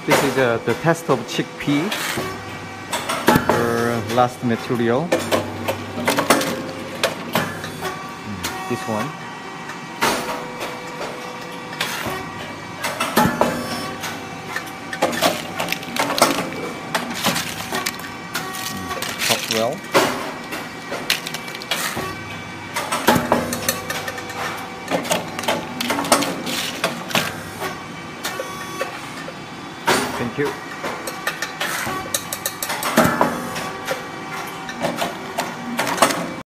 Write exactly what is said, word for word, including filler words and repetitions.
This is uh, the test of chickpea. Our last material. This one. Chopped well. Thank you.